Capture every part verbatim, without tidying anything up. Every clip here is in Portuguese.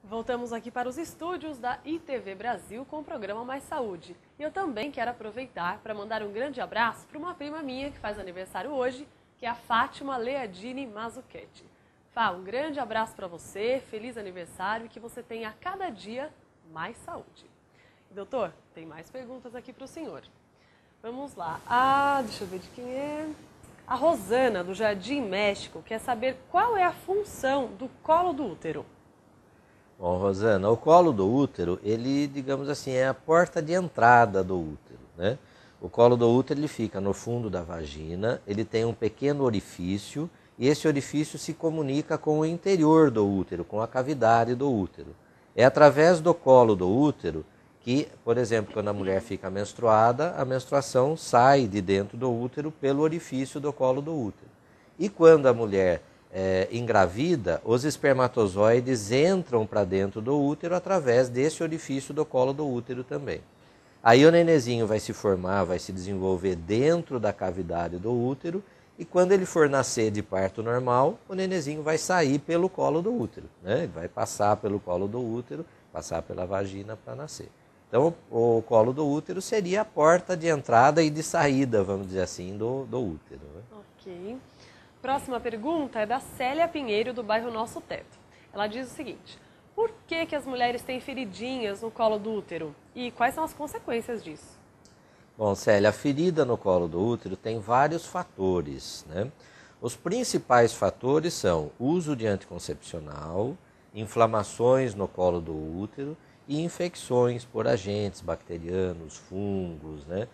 Voltamos aqui para os estúdios da I T V Brasil com o programa Mais Saúde. E eu também quero aproveitar para mandar um grande abraço para uma prima minha que faz aniversário hoje, que é a Fátima Leadini Mazzuchetti. Fá, um grande abraço para você, feliz aniversário e que você tenha a cada dia mais saúde. Doutor, tem mais perguntas aqui para o senhor. Vamos lá. Ah, deixa eu ver de quem é. A Rosana, do Jardim México, quer saber qual é a função do colo do útero. Bom, Rosana, o colo do útero, ele, digamos assim, é a porta de entrada do útero, né? O colo do útero, ele fica no fundo da vagina, ele tem um pequeno orifício e esse orifício se comunica com o interior do útero, com a cavidade do útero. É através do colo do útero que, por exemplo, quando a mulher fica menstruada, a menstruação sai de dentro do útero pelo orifício do colo do útero. E quando a mulher É, engravida, os espermatozoides entram para dentro do útero através desse orifício do colo do útero também. Aí o nenenzinho vai se formar, vai se desenvolver dentro da cavidade do útero e quando ele for nascer de parto normal, o nenenzinho vai sair pelo colo do útero, né? Ele vai passar pelo colo do útero, passar pela vagina para nascer. Então o colo do útero seria a porta de entrada e de saída, vamos dizer assim, do, do útero, né? Ok. Próxima pergunta é da Célia Pinheiro, do bairro Nosso Teto. Ela diz o seguinte: por que que as mulheres têm feridinhas no colo do útero? E quais são as consequências disso? Bom, Célia, a ferida no colo do útero tem vários fatores, né? Os principais fatores são uso de anticoncepcional, inflamações no colo do útero e infecções por agentes bacterianos, fungos, né?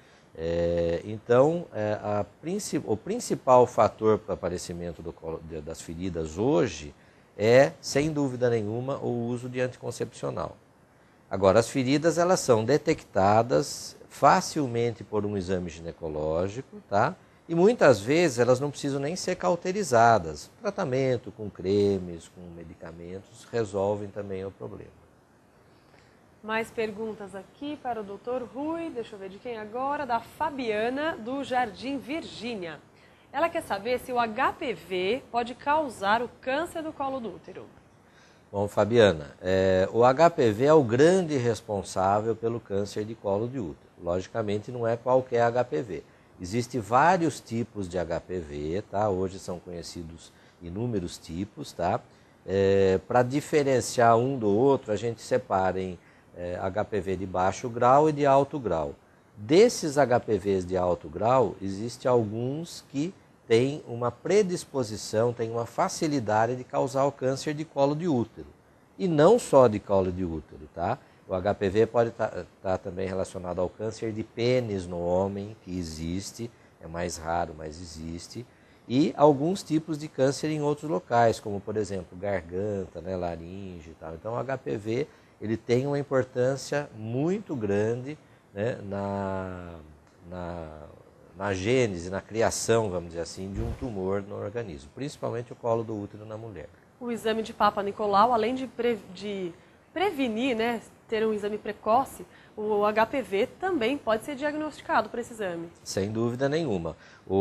É, então, é, a, o principal fator para o aparecimento do, das feridas hoje é, sem dúvida nenhuma, o uso de anticoncepcional. Agora, as feridas elas são detectadas facilmente por um exame ginecológico, tá? E muitas vezes elas não precisam nem ser cauterizadas. Tratamento com cremes, com medicamentos, resolvem também o problema. Mais perguntas aqui para o doutor Rui, deixa eu ver de quem agora, da Fabiana, do Jardim Virgínia. Ela quer saber se o H P V pode causar o câncer do colo do útero. Bom, Fabiana, é, o H P V é o grande responsável pelo câncer de colo de útero. Logicamente não é qualquer H P V. Existem vários tipos de H P V, tá? Hoje são conhecidos inúmeros tipos, tá? É, para diferenciar um do outro, a gente separa em É, H P V de baixo grau e de alto grau. Desses H P Vs de alto grau, existem alguns que têm uma predisposição, têm uma facilidade de causar o câncer de colo de útero. E não só de colo de útero, tá? O H P V pode estar tá, tá também relacionado ao câncer de pênis no homem, que existe, é mais raro, mas existe. E alguns tipos de câncer em outros locais, como por exemplo garganta, né, laringe e tal. Então o H P V ele tem uma importância muito grande, né, na, na, na gênese, na criação, vamos dizer assim, de um tumor no organismo, principalmente o colo do útero na mulher. O exame de Papa Nicolau, além de, pre, de prevenir, né, ter um exame precoce, o H P V também pode ser diagnosticado por esse exame. Sem dúvida nenhuma.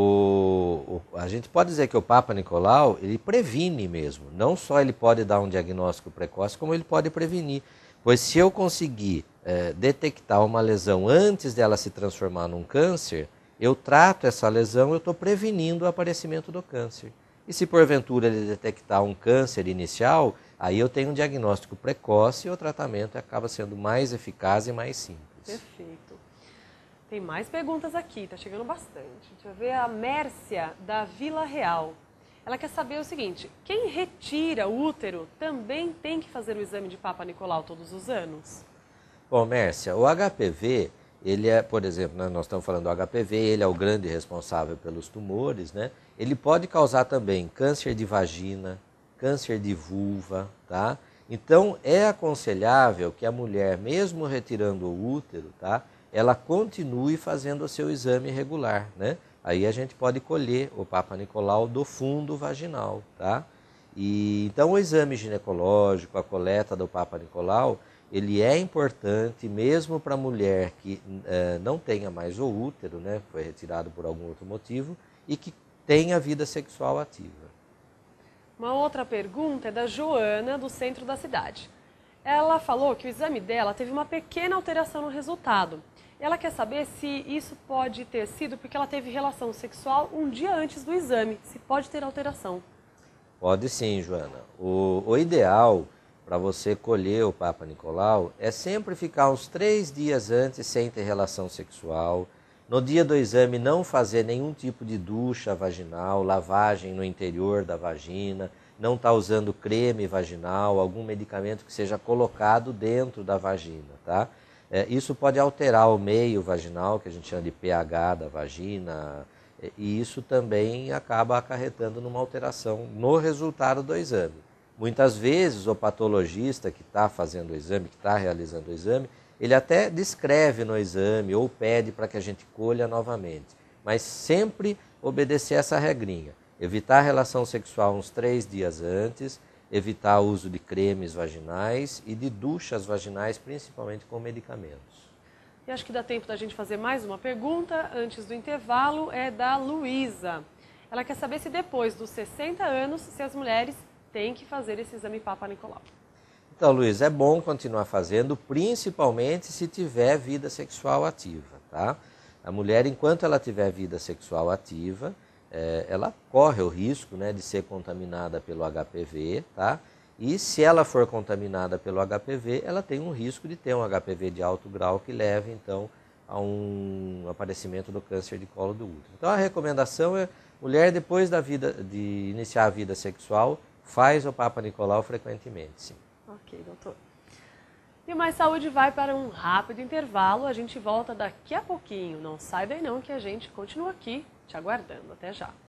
O, o, a gente pode dizer que o Papa Nicolau, ele previne mesmo. Não só ele pode dar um diagnóstico precoce, como ele pode prevenir. Pois se eu conseguir é, detectar uma lesão antes dela se transformar num câncer, eu trato essa lesão, eu estou prevenindo o aparecimento do câncer. E se porventura ele detectar um câncer inicial, aí eu tenho um diagnóstico precoce e o tratamento acaba sendo mais eficaz e mais simples. Perfeito. Tem mais perguntas aqui, está chegando bastante. Deixa eu ver a Mércia, da Vila Real. Ela quer saber o seguinte: quem retira o útero também tem que fazer o exame de Papa Nicolau todos os anos? Bom, Mércia, o H P V, ele é, por exemplo, né, nós estamos falando do H P V, ele é o grande responsável pelos tumores, né? Ele pode causar também câncer de vagina, câncer de vulva, tá? Então, é aconselhável que a mulher, mesmo retirando o útero, tá, ela continue fazendo o seu exame regular, né? Aí a gente pode colher o Papa Nicolau do fundo vaginal, tá? E, então o exame ginecológico, a coleta do Papa Nicolau, ele é importante mesmo para a mulher que eh, não tenha mais o útero, né? Foi retirado por algum outro motivo, e que tenha vida sexual ativa. Uma outra pergunta é da Joana, do centro da cidade. Ela falou que o exame dela teve uma pequena alteração no resultado. Ela quer saber se isso pode ter sido porque ela teve relação sexual um dia antes do exame, se pode ter alteração. Pode sim, Joana. O, o ideal para você colher o Papa Nicolau é sempre ficar uns três dias antes sem ter relação sexual. No dia do exame não fazer nenhum tipo de ducha vaginal, lavagem no interior da vagina, não estar usando creme vaginal, algum medicamento que seja colocado dentro da vagina, tá? É, isso pode alterar o meio vaginal, que a gente chama de pH da vagina, e isso também acaba acarretando numa alteração no resultado do exame. Muitas vezes o patologista que está fazendo o exame, que está realizando o exame, ele até descreve no exame ou pede para que a gente colha novamente, mas sempre obedecer essa regrinha. Evitar a relação sexual uns três dias antes, evitar o uso de cremes vaginais e de duchas vaginais, principalmente com medicamentos. E acho que dá tempo da gente fazer mais uma pergunta antes do intervalo, é da Luísa. Ela quer saber se depois dos sessenta anos, se as mulheres têm que fazer esse exame Papa Nicolau. Então, Luísa, é bom continuar fazendo, principalmente se tiver vida sexual ativa, tá? A mulher, enquanto ela tiver vida sexual ativa, é, ela corre o risco, né, de ser contaminada pelo H P V, tá? E se ela for contaminada pelo H P V, ela tem um risco de ter um H P V de alto grau que leve, então, a um aparecimento do câncer de colo do útero. Então, a recomendação é, mulher, depois da vida, de iniciar a vida sexual, faz o Papa Nicolau frequentemente, sim. Ok, doutor. E o Mais Saúde vai para um rápido intervalo. A gente volta daqui a pouquinho. Não sai daí não, que a gente continua aqui te aguardando. Até já.